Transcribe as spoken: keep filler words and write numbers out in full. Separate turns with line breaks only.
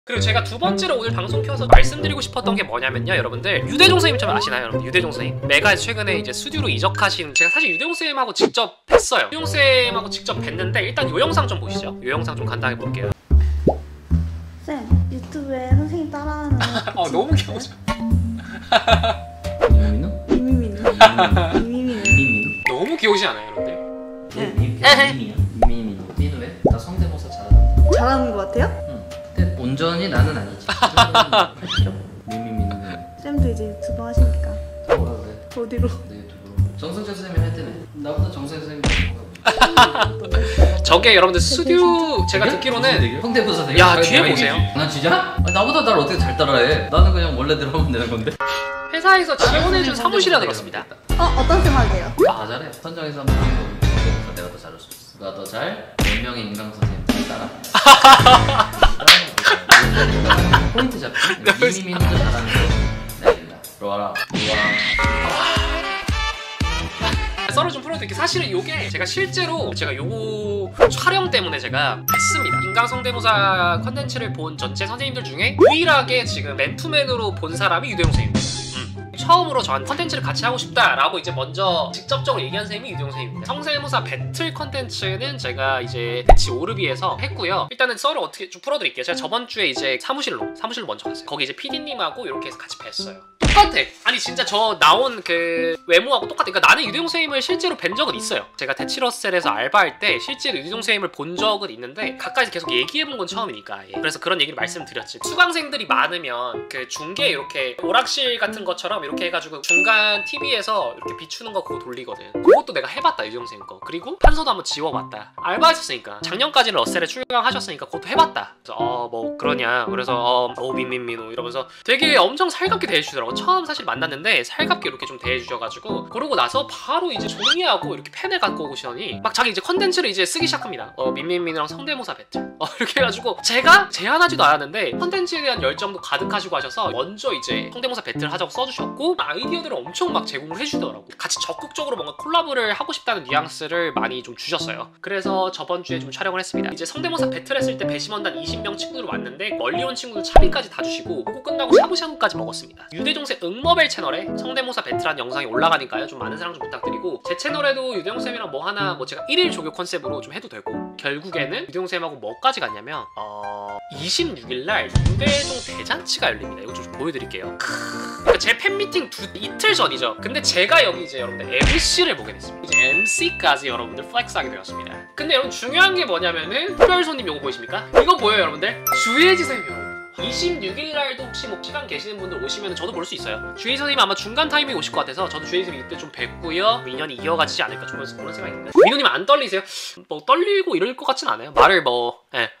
그리고 제가 두 번째로 오늘 방송 켜서 말씀드리고 싶었던 게 뭐냐면요, 여러분들 유대종 선생님 좀 아시나요? 여러분 유대종 선생님 메가에서 최근에 이제 스튜디오로 이적하신, 제가 사실 유대종 쌤하고 직접 뵀어요. 유대종 쌤하고 직접 뵀는데 일단 요 영상 좀 보시죠. 요 영상 좀 간단하게 볼게요.
쌤, 유튜브에 선생님 따라하는
어 너무 귀여우죠?
미미민우?
미미민우 미미민우
미미민우?
너무 귀여우지 않아요, 여러분들?
네, 미미민이야. 미미민우. 니는 왜? 나 성대모사 잘하는데.
잘하는 것 같아요?
응. 근데 온전히 나는 아니지. 아시죠? 미미민우.
쌤도 이제 유튜브 하시니까
저 뭐라 그래?
어디로?
네, 유튜브로. 정승재 선생님이 할 때는 나보다 정승재 선생님이
저게 여러분들 스튜디오 제가 듣기로는
성대모사 되게
야,
잘-
뒤에
내가
보세요.
이기지. 난 진짜? 아니, 나보다 날 어떻게 잘 따라해? 나는 그냥 원래대로 하면 되는 건데.
회사에서 지원해준 사무실이라 들었습니다.
어, 어떤 쌤 하세요?
다 잘해. 선정에서 한번 하고 성대모사 내가 더 잘할 수 있어. 누가 더 잘? 몇 명의 인강 선생님 다 따라. 포인트 잡기. 미미민도 잘하는 거. 내린다. 들어와라. 들어와라.
썰을 좀 풀어드릴게요. 사실은 요게 제가 실제로 제가 요 촬영 때문에 제가 뵀습니다. 인강성대모사 컨텐츠를 본 전체 선생님들 중에 유일하게 지금 맨투맨으로 본 사람이 유대용 선생님입니다. 음. 처음으로 저한테 컨텐츠를 같이 하고 싶다라고 이제 먼저 직접적으로 얘기한 선생님이 유대용 선생님입니다. 성대모사 배틀 컨텐츠는 제가 이제 대치 오르비에서 했고요. 일단은 썰을 어떻게 좀 풀어드릴게요. 제가 저번 주에 이제 사무실로 사무실로 먼저 갔어요. 거기 이제 피디님하고 이렇게 해서 같이 뵀어요. 똑같아. 아니 진짜 저 나온 그 외모하고 똑같아. 그러니까 나는 유대용 선생님을 실제로 뵌 적은 있어요. 제가 대치러셀에서 알바할 때 실제로 유대용 선생님을 본 적은 있는데 가까이서 계속 얘기해본 건 처음이니까. 예. 그래서 그런 얘기를 말씀드렸지. 수강생들이 많으면 그 중계 이렇게 오락실 같은 것처럼 이렇게 해가지고 중간 티비에서 이렇게 비추는 거 그거 돌리거든. 그것도 내가 해봤다, 유대용 선생님 거. 그리고 판서도 한번 지워봤다. 알바했었으니까. 작년까지는 러셀에 출강하셨으니까 그것도 해봤다. 그래서 어 뭐 그러냐. 그래서 어, 어 민민민우 이러면서 되게 엄청 살갑게 대해주더라고. 처음 사실 만났는데 살갑게 이렇게 좀 대해주셔가지고, 그러고 나서 바로 이제 종이하고 이렇게 펜을 갖고 오시더니 막 자기 이제 컨텐츠를 이제 쓰기 시작합니다. 어 민민민이랑 성대모사 배틀 어 이렇게 해가지고 제가 제안하지도 않았는데 컨텐츠에 대한 열정도 가득하시고 하셔서 먼저 이제 성대모사 배틀 하자고 써주셨고 아이디어들을 엄청 막 제공을 해주더라고. 같이 적극적으로 뭔가 콜라보를 하고 싶다는 뉘앙스를 많이 좀 주셨어요. 그래서 저번 주에 좀 촬영을 했습니다. 이제 성대모사 배틀 했을 때 배심원단 이십 명 친구들 왔는데 멀리 온 친구들 차비까지 다 주시고, 그거 끝나고 샤브샤브까지 먹었습니다. 유대종세 응머벨 채널에 성대모사 배틀한 영상이 올라가니까요. 좀 많은 사랑 좀 부탁드리고, 제 채널에도 유대용쌤이랑 뭐 하나 뭐 제가 일일 조교 컨셉으로 좀 해도 되고, 결국에는 유대용쌤하고 뭐까지 갔냐면 어... 이십육 일날 유대종 대잔치가 열립니다. 이거 좀 보여드릴게요. 그러니까 제 팬미팅 두 이틀 전이죠. 근데 제가 여기 이제 여러분들 엠씨를 보게 됐습니다. 이제 엠씨까지 여러분들 플렉스하게 되었습니다. 근데 여러분 중요한 게 뭐냐면은 특별 손님 요거 보이십니까? 이거 보여요 여러분들? 주혜지 선생님 여러분. 이십육 일날도 혹시 뭐 시간 계시는 분들 오시면 저도 볼 수 있어요. 주혜지 선생님 아마 중간 타이밍에 오실 것 같아서 저도 주혜지 선생님 이때 좀 뵙고요. 인연이 이어가지지 않을까 좀 그런 생각이 듭니다. 민호님 안 떨리세요? 뭐 떨리고 이럴 것 같진 않아요. 말을 뭐 예.